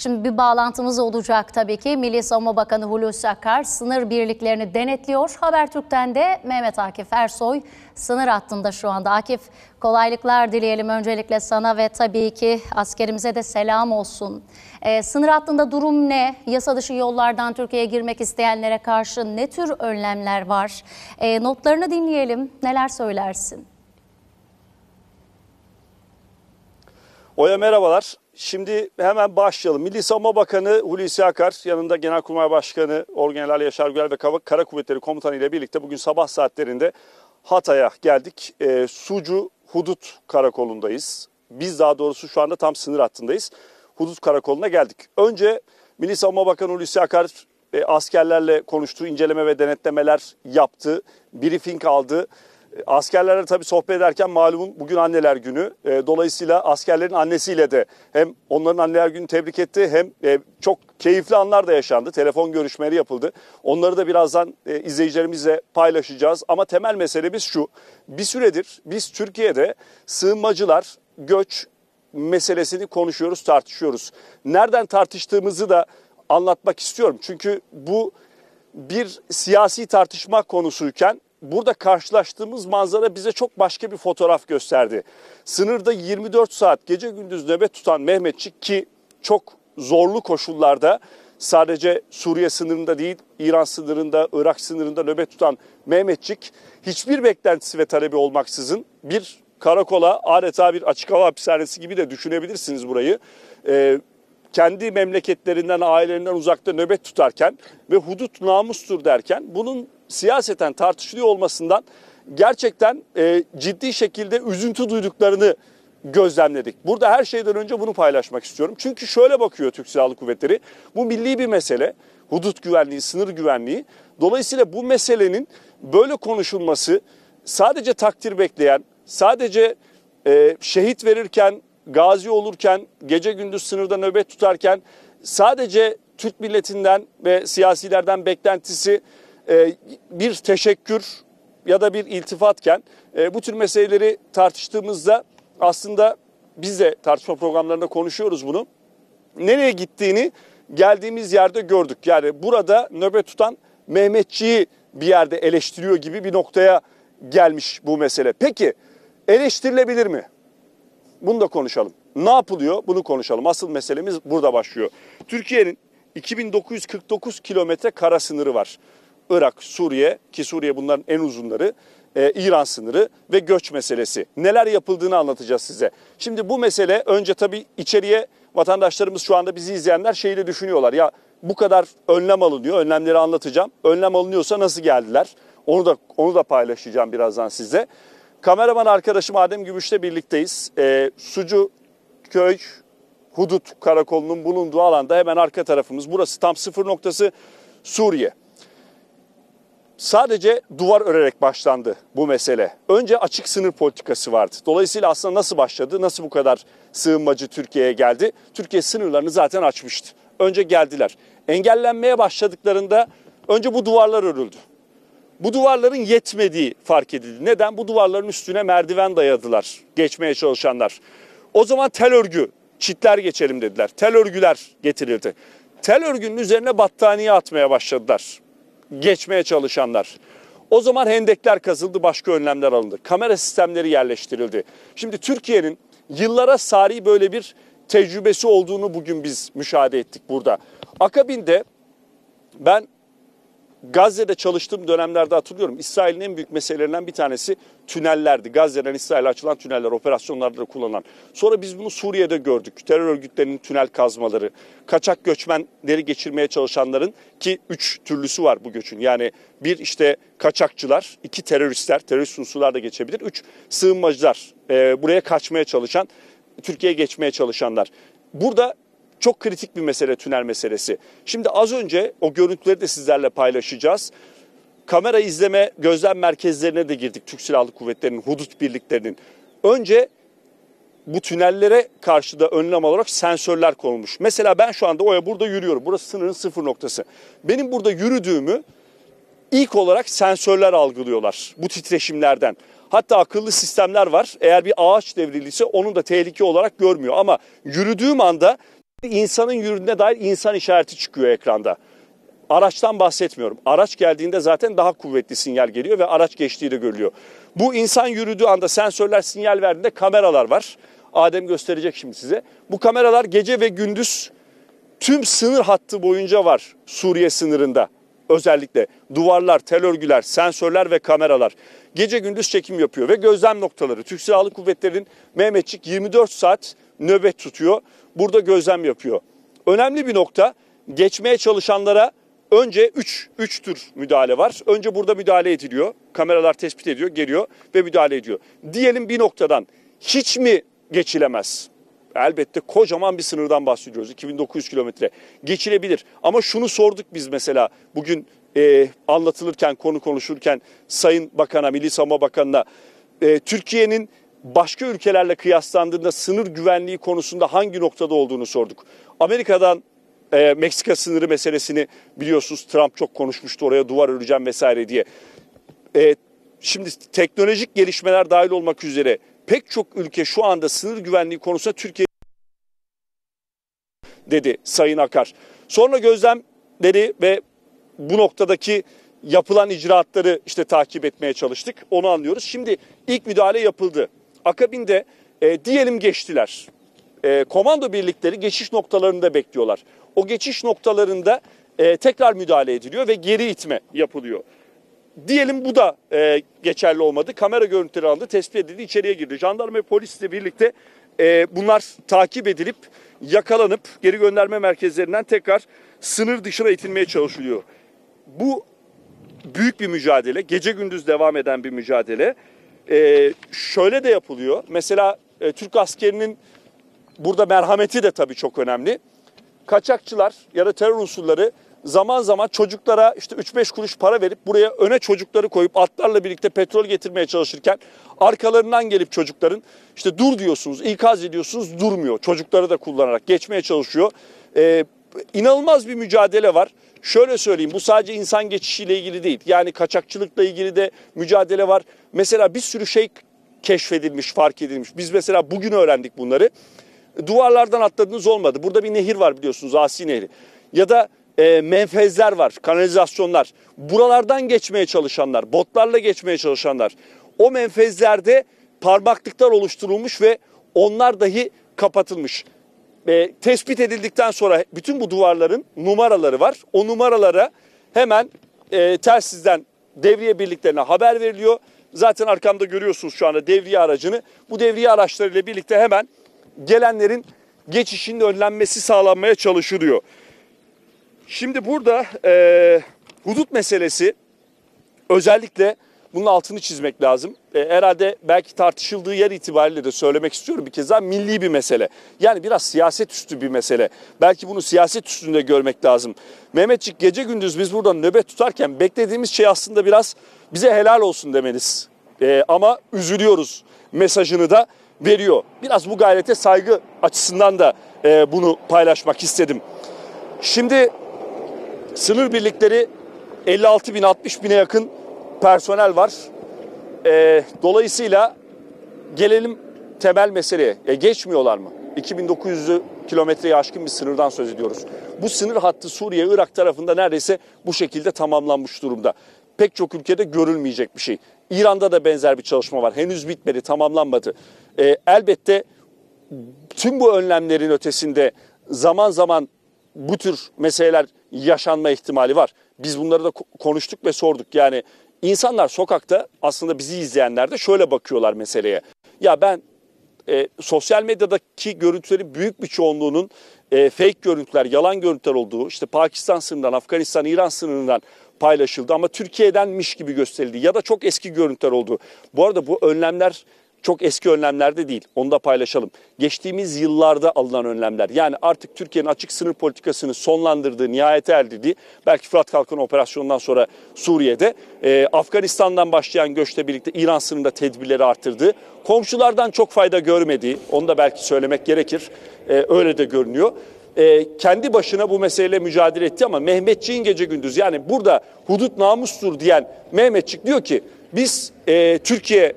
Şimdi bir bağlantımız olacak tabii ki. Milli Savunma Bakanı Hulusi Akar sınır birliklerini denetliyor. Habertürk'ten de Mehmet Akif Ersoy sınır hattında şu anda. Akif, kolaylıklar dileyelim öncelikle sana ve tabii ki askerimize de selam olsun. Sınır hattında durum ne? Yasa dışı yollardan Türkiye'ye girmek isteyenlere karşı ne tür önlemler var? Notlarını dinleyelim. Neler söylersin? Oya merhabalar. Şimdi hemen başlayalım. Milli Savunma Bakanı Hulusi Akar, yanında Genelkurmay Başkanı Orgeneral Yaşar Güler ve Kara Kuvvetleri Komutanı ile birlikte bugün sabah saatlerinde Hatay'a geldik. Sucu Hudut Karakolu'ndayız. Biz daha doğrusu şu anda tam sınır hattındayız. Hudut Karakolu'na geldik. Önce Milli Savunma Bakanı Hulusi Akar askerlerle konuştu, inceleme ve denetlemeler yaptı, briefing aldı. Askerlerle tabii sohbet ederken malumun bugün anneler günü. Dolayısıyla askerlerin annesiyle de hem onların anneler gününü tebrik etti hem çok keyifli anlar da yaşandı. Telefon görüşmeleri yapıldı. Onları da birazdan izleyicilerimizle paylaşacağız. Ama temel meselemiz şu. Bir süredir biz Türkiye'de sığınmacılar, göç meselesini konuşuyoruz, tartışıyoruz. Nereden tartıştığımızı da anlatmak istiyorum. Çünkü bu bir siyasi tartışma konusuyken burada karşılaştığımız manzara bize çok başka bir fotoğraf gösterdi. Sınırda 24 saat gece gündüz nöbet tutan Mehmetçik, ki çok zorlu koşullarda sadece Suriye sınırında değil, İran sınırında, Irak sınırında nöbet tutan Mehmetçik hiçbir beklentisi ve talebi olmaksızın bir karakola, adeta bir açık hava hapishanesi gibi de düşünebilirsiniz burayı, kendi memleketlerinden, ailelerinden uzakta nöbet tutarken ve hudut namustur derken bunun siyaseten tartışılıyor olmasından gerçekten ciddi şekilde üzüntü duyduklarını gözlemledik. Burada her şeyden önce bunu paylaşmak istiyorum. Çünkü şöyle bakıyor Türk Silahlı Kuvvetleri, bu milli bir mesele, hudut güvenliği, sınır güvenliği. Dolayısıyla bu meselenin böyle konuşulması sadece takdir bekleyen, sadece şehit verirken, gazi olurken, gece gündüz sınırda nöbet tutarken sadece Türk milletinden ve siyasilerden beklentisi bir teşekkür ya da bir iltifatken bu tür meseleleri tartıştığımızda aslında biz de tartışma programlarında konuşuyoruz bunu. Nereye gittiğini geldiğimiz yerde gördük. Yani burada nöbet tutan Mehmetçiği bir yerde eleştiriyor gibi bir noktaya gelmiş bu mesele. Peki eleştirilebilir mi? Bunu da konuşalım. Ne yapılıyor? Bunu konuşalım. Asıl meselemiz burada başlıyor. Türkiye'nin 2949 kilometre kara sınırı var. Irak, Suriye, ki Suriye bunların en uzunları, İran sınırı ve göç meselesi. Neler yapıldığını anlatacağız size. Şimdi bu mesele önce tabii içeriye vatandaşlarımız, şu anda bizi izleyenler şeyi de düşünüyorlar. Ya bu kadar önlem alınıyor, önlemleri anlatacağım. Önlem alınıyorsa nasıl geldiler? Onu da paylaşacağım birazdan size. Kameraman arkadaşım Adem Gümüş'le birlikteyiz. Sucuköy Hudut Karakolu'nun bulunduğu alanda hemen arka tarafımız. Burası tam sıfır noktası Suriye. Sadece duvar örerek başlandı bu mesele. Önce açık sınır politikası vardı. Dolayısıyla aslında nasıl başladı, nasıl bu kadar sığınmacı Türkiye'ye geldi? Türkiye sınırlarını zaten açmıştı. Önce geldiler. Engellenmeye başladıklarında önce bu duvarlar örüldü. Bu duvarların yetmediği fark edildi. Neden? Bu duvarların üstüne merdiven dayadılar geçmeye çalışanlar. O zaman tel örgü, çitler geçelim dediler. Tel örgüler getirildi. Tel örgünün üzerine battaniye atmaya başladılar geçmeye çalışanlar. O zaman hendekler kazıldı, başka önlemler alındı. Kamera sistemleri yerleştirildi. Şimdi Türkiye'nin yıllara sari böyle bir tecrübesi olduğunu bugün biz müşahede ettik burada. Akabinde ben Gazze'de çalıştığım dönemlerde hatırlıyorum, İsrail'in en büyük meselelerinden bir tanesi tünellerdi. Gazze'den İsrail'e açılan tüneller, operasyonlarda da kullanılan. Sonra biz bunu Suriye'de gördük. Terör örgütlerinin tünel kazmaları, kaçak göçmenleri geçirmeye çalışanların, ki 3 türlüsü var bu göçün. Yani bir işte kaçakçılar, 2 teröristler, terörist unsurlar da geçebilir. 3 sığınmacılar, buraya kaçmaya çalışan, Türkiye'ye geçmeye çalışanlar. Burada çok kritik bir mesele tünel meselesi. Şimdi az önce o görüntüleri de sizlerle paylaşacağız. Kamera izleme gözlem merkezlerine de girdik, Türk Silahlı Kuvvetleri'nin, hudut birliklerinin. Önce bu tünellere karşı da önlem olarak sensörler konulmuş. Mesela ben şu anda burada yürüyorum. Burası sınırın sıfır noktası. Benim burada yürüdüğümü ilk olarak sensörler algılıyorlar bu titreşimlerden. Hatta akıllı sistemler var. Eğer bir ağaç devrildiyse onu da tehlike olarak görmüyor. Ama yürüdüğüm anda İnsanın yürüdüğüne dair insan işareti çıkıyor ekranda. Araçtan bahsetmiyorum. Araç geldiğinde zaten daha kuvvetli sinyal geliyor ve araç geçtiği de görülüyor. Bu insan yürüdüğü anda sensörler sinyal verdiğinde kameralar var. Adem gösterecek şimdi size. Bu kameralar gece ve gündüz tüm sınır hattı boyunca var Suriye sınırında. Özellikle duvarlar, tel örgüler, sensörler ve kameralar gece gündüz çekim yapıyor ve gözlem noktaları. Türk Silahlı Kuvvetleri'nin Mehmetçik 24 saat nöbet tutuyor. Burada gözlem yapıyor. Önemli bir nokta, geçmeye çalışanlara önce 3 tür müdahale var. Önce burada müdahale ediliyor. Kameralar tespit ediyor, geliyor ve müdahale ediyor. Diyelim bir noktadan hiç mi geçilemez? Elbette kocaman bir sınırdan bahsediyoruz. 2900 kilometre. Geçilebilir. Ama şunu sorduk biz mesela bugün anlatılırken, konu konuşurken Sayın Bakan'a, Milli Savunma Bakanı'na Türkiye'nin başka ülkelerle kıyaslandığında sınır güvenliği konusunda hangi noktada olduğunu sorduk. Amerika'dan Meksika sınırı meselesini biliyorsunuz, Trump çok konuşmuştu, oraya duvar öreceğim vesaire diye. Şimdi teknolojik gelişmeler dahil olmak üzere pek çok ülke şu anda sınır güvenliği konusunda Türkiye dedi Sayın Akar. Sonra gözlemleri ve bu noktadaki yapılan icraatları işte takip etmeye çalıştık. Onu anlıyoruz. Şimdi ilk müdahale yapıldı. Akabinde diyelim geçtiler. Komando birlikleri geçiş noktalarında bekliyorlar. O geçiş noktalarında tekrar müdahale ediliyor ve geri itme yapılıyor. Diyelim bu da geçerli olmadı. Kamera görüntüleri aldı, tespit edildi, içeriye girdi. Jandarma ve polisle birlikte bunlar takip edilip yakalanıp geri gönderme merkezlerinden tekrar sınır dışına itilmeye çalışılıyor. Bu büyük bir mücadele, gece gündüz devam eden bir mücadele. Şöyle de yapılıyor. Mesela Türk askerinin burada merhameti de tabii çok önemli. Kaçakçılar ya da terör unsurları zaman zaman çocuklara işte 3-5 kuruş para verip buraya öne çocukları koyup atlarla birlikte petrol getirmeye çalışırken arkalarından gelip çocukların işte dur diyorsunuz, ikaz ediyorsunuz, durmuyor. Çocukları da kullanarak geçmeye çalışıyor. İnanılmaz bir mücadele var. Şöyle söyleyeyim, bu sadece insan geçişiyle ilgili değil. Yani kaçakçılıkla ilgili de mücadele var. Mesela bir sürü şey keşfedilmiş, fark edilmiş. Biz mesela bugün öğrendik bunları. Duvarlardan atladığınız olmadı. Burada bir nehir var biliyorsunuz, Asi Nehri. Ya da menfezler var, kanalizasyonlar. Buralardan geçmeye çalışanlar, botlarla geçmeye çalışanlar. O menfezlerde parmaklıklar oluşturulmuş ve onlar dahi kapatılmış. Tespit edildikten sonra bütün bu duvarların numaraları var. O numaralara hemen telsizden devriye birliklerine haber veriliyor. Zaten arkamda görüyorsunuz şu anda devriye aracını. Bu devriye araçlarıyla birlikte hemen gelenlerin geçişinin önlenmesi sağlanmaya çalışılıyor. Şimdi burada hudut meselesi, özellikle bunun altını çizmek lazım. Herhalde belki tartışıldığı yer itibariyle de söylemek istiyorum bir kez daha, milli bir mesele. Yani biraz siyaset üstü bir mesele. Belki bunu siyaset üstünde görmek lazım. Mehmetçik, gece gündüz biz burada nöbet tutarken beklediğimiz şey aslında biraz bize helal olsun demeniz. Ama üzülüyoruz mesajını da veriyor. Biraz bu gayrete saygı açısından da bunu paylaşmak istedim. Şimdi sınır birlikleri 56 bin 60 bine yakın personel var. Dolayısıyla gelelim temel meseleye. Geçmiyorlar mı? 2900 kilometreyi aşkın bir sınırdan söz ediyoruz. Bu sınır hattı Suriye-Irak tarafında neredeyse bu şekilde tamamlanmış durumda. Pek çok ülkede görülmeyecek bir şey. İran'da da benzer bir çalışma var. Henüz bitmedi, tamamlanmadı. Elbette tüm bu önlemlerin ötesinde zaman zaman bu tür meseleler yaşanma ihtimali var. Biz bunları da konuştuk ve sorduk. Yani insanlar sokakta, aslında bizi izleyenler de şöyle bakıyorlar meseleye. Ya ben sosyal medyadaki görüntülerin büyük bir çoğunluğunun fake görüntüler, yalan görüntüler olduğu, işte Pakistan sınırından, Afganistan, İran sınırından paylaşıldı ama Türkiye'denmiş gibi gösterildi ya da çok eski görüntüler oldu. Bu arada bu önlemler çok eski önlemler de değil. Onu da paylaşalım. Geçtiğimiz yıllarda alınan önlemler. Yani artık Türkiye'nin açık sınır politikasını sonlandırdığı, nihayete erdirdiği, belki Fırat Kalkanı operasyonundan sonra Suriye'de, Afganistan'dan başlayan göçle birlikte İran sınırında tedbirleri arttırdığı, komşulardan çok fayda görmediği, onu da belki söylemek gerekir. Öyle de görünüyor. Kendi başına bu meseleyle mücadele etti ama Mehmetçik'in gece gündüz, yani burada hudut namustur diyen Mehmetçik diyor ki biz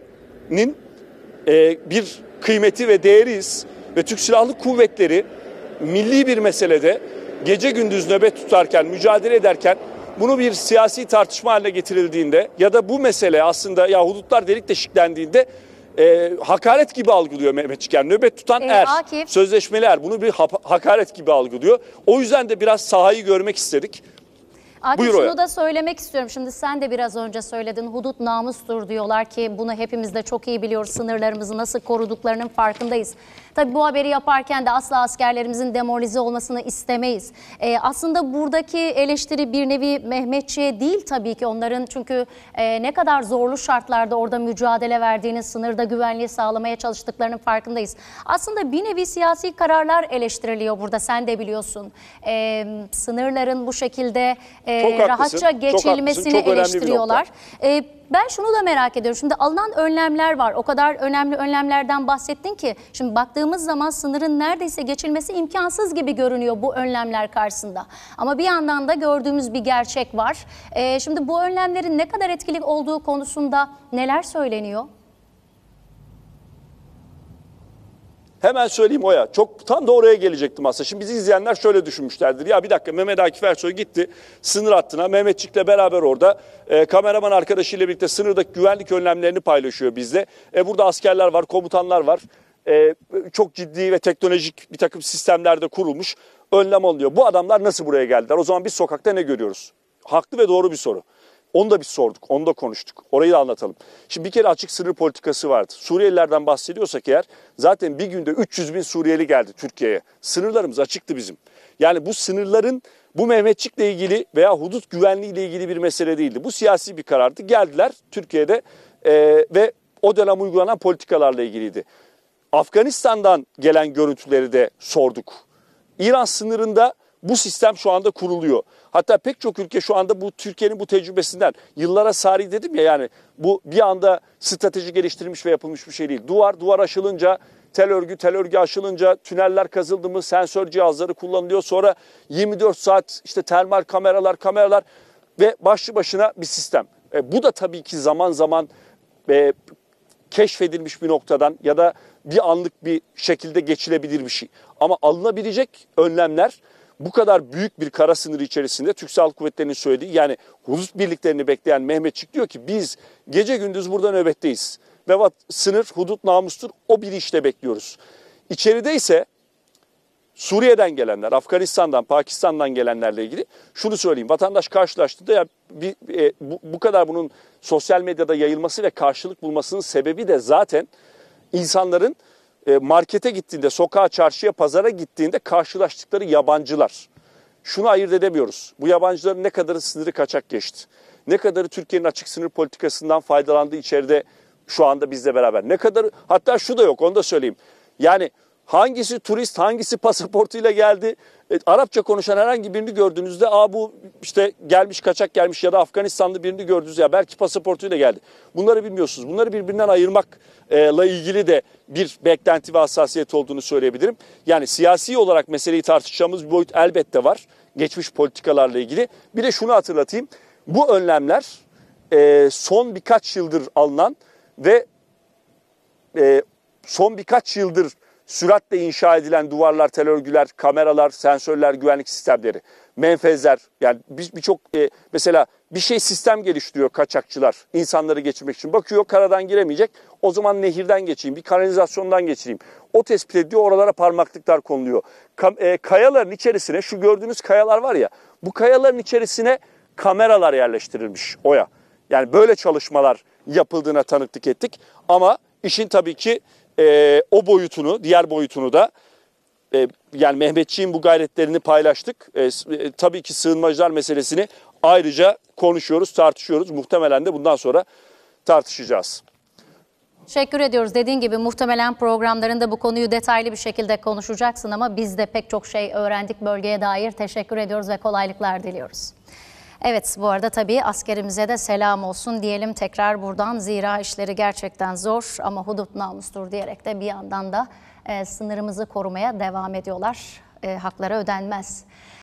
Türkiye'nin bir kıymeti ve değeriyiz ve Türk Silahlı Kuvvetleri milli bir meselede gece gündüz nöbet tutarken, mücadele ederken bunu bir siyasi tartışma haline getirildiğinde ya da bu mesele aslında ya hudutlar delik deşiklendiğinde hakaret gibi algılıyor Mehmetçik. Yani nöbet tutan Akif, sözleşmeli bunu bir hakaret gibi algılıyor. O yüzden de biraz sahayı görmek istedik. Akif, şunu da söylemek istiyorum. Şimdi sen de biraz önce söyledin. Hudut namustur diyorlar ki bunu hepimiz de çok iyi biliyoruz. Sınırlarımızı nasıl koruduklarının farkındayız. Tabii bu haberi yaparken de asla askerlerimizin demoralize olmasını istemeyiz. Aslında buradaki eleştiri bir nevi Mehmetçiğe değil tabii ki onların. Çünkü ne kadar zorlu şartlarda orada mücadele verdiğini, sınırda güvenliği sağlamaya çalıştıklarının farkındayız. Aslında bir nevi siyasi kararlar eleştiriliyor burada, sen de biliyorsun. Sınırların bu şekilde rahatça geçilmesini eleştiriyorlar. Ben şunu da merak ediyorum. Şimdi alınan önlemler var. O kadar önemli önlemlerden bahsettin ki. Şimdi baktığımız zaman sınırın neredeyse geçilmesi imkansız gibi görünüyor bu önlemler karşısında. Ama bir yandan da gördüğümüz bir gerçek var. Şimdi bu önlemlerin ne kadar etkili olduğu konusunda neler söyleniyor? Hemen söyleyeyim Oya. Tam da oraya gelecektim aslında. Şimdi bizi izleyenler şöyle düşünmüşlerdir. Ya bir dakika, Mehmet Akif Ersoy gitti sınır hattına. Mehmetçik'le beraber orada kameraman arkadaşıyla birlikte sınırdaki güvenlik önlemlerini paylaşıyor bizle. Burada askerler var, komutanlar var. Çok ciddi ve teknolojik bir takım sistemlerde kurulmuş önlem alınıyor. Bu adamlar nasıl buraya geldiler? O zaman biz sokakta ne görüyoruz? Haklı ve doğru bir soru. Onu da biz sorduk, onu da konuştuk. Orayı da anlatalım. Şimdi bir kere açık sınır politikası vardı. Suriyelilerden bahsediyorsak eğer zaten bir günde 300 bin Suriyeli geldi Türkiye'ye. Sınırlarımız açıktı bizim. Yani bu sınırların bu Mehmetçik'le ilgili veya hudut güvenliğiyle ilgili bir mesele değildi. Bu siyasi bir karardı. Geldiler Türkiye'de ve o dönem uygulanan politikalarla ilgiliydi. Afganistan'dan gelen görüntüleri de sorduk. İran sınırında bu sistem şu anda kuruluyor. Hatta pek çok ülke şu anda bu Türkiye'nin bu tecrübesinden yıllara sari dedim ya, yani bu bir anda strateji geliştirilmiş ve yapılmış bir şey değil. Duvar aşılınca, tel örgü aşılınca, tüneller kazıldı mı sensör cihazları kullanılıyor. Sonra 24 saat işte termal kameralar ve başlı başına bir sistem. Bu da tabii ki zaman zaman keşfedilmiş bir noktadan ya da bir anlık bir şekilde geçilebilir bir şey. Ama alınabilecek önlemler bu kadar büyük bir kara sınırı içerisinde Türk Silahlı Kuvvetleri'nin söylediği, yani hudut birliklerini bekleyen Mehmetçik diyor ki biz gece gündüz burada nöbetteyiz. Ve sınır, hudut namustur, o bilinçle bekliyoruz. İçeride ise Suriye'den gelenler, Afganistan'dan, Pakistan'dan gelenlerle ilgili şunu söyleyeyim. Vatandaş karşılaştığında ya bu kadar bunun sosyal medyada yayılması ve karşılık bulmasının sebebi de zaten insanların markete gittiğinde, sokağa, çarşıya, pazara gittiğinde karşılaştıkları yabancılar. Şunu ayırt edemiyoruz. Bu yabancıların ne kadarı sınırı kaçak geçti? Ne kadarı Türkiye'nin açık sınır politikasından faydalandığı içeride şu anda bizle beraber? Ne kadarı, hatta şu da yok, onu da söyleyeyim. Yani hangisi turist, hangisi pasaportuyla geldi? Arapça konuşan herhangi birini gördüğünüzde bu işte gelmiş, kaçak gelmiş ya da Afganistanlı birini gördünüz ya belki pasaportuyla geldi. Bunları bilmiyorsunuz. Bunları birbirinden ayırmakla ilgili de bir beklenti ve hassasiyet olduğunu söyleyebilirim. Yani siyasi olarak meseleyi tartışacağımız bir boyut elbette var. Geçmiş politikalarla ilgili. Bir de şunu hatırlatayım. Bu önlemler son birkaç yıldır alınan ve son birkaç yıldır süratle inşa edilen duvarlar, tel örgüler, kameralar, sensörler, güvenlik sistemleri, menfezler. Yani birçok mesela bir sistem geliştiriyor kaçakçılar insanları geçirmek için. Bakıyor karadan giremeyecek, o zaman nehirden geçeyim, bir kanalizasyondan geçireyim. O tespit ediyor, oralara parmaklıklar konuluyor. Kayaların içerisine, şu gördüğünüz kayalar var ya, bu kayaların içerisine kameralar yerleştirilmiş Oya. Yani böyle çalışmalar yapıldığına tanıklık ettik ama işin tabii ki o boyutunu, diğer boyutunu da yani Mehmetçiğin bu gayretlerini paylaştık. Tabii ki sığınmacılar meselesini ayrıca konuşuyoruz, tartışıyoruz. Muhtemelen de bundan sonra tartışacağız. Teşekkür ediyoruz. Dediğin gibi muhtemelen programlarında bu konuyu detaylı bir şekilde konuşacaksın ama biz de pek çok şey öğrendik bölgeye dair. Teşekkür ediyoruz ve kolaylıklar diliyoruz. Evet, bu arada tabii askerimize de selam olsun diyelim tekrar buradan. Zira işleri gerçekten zor ama hudut namustur diyerek de bir yandan da sınırımızı korumaya devam ediyorlar. Hakları ödenmez.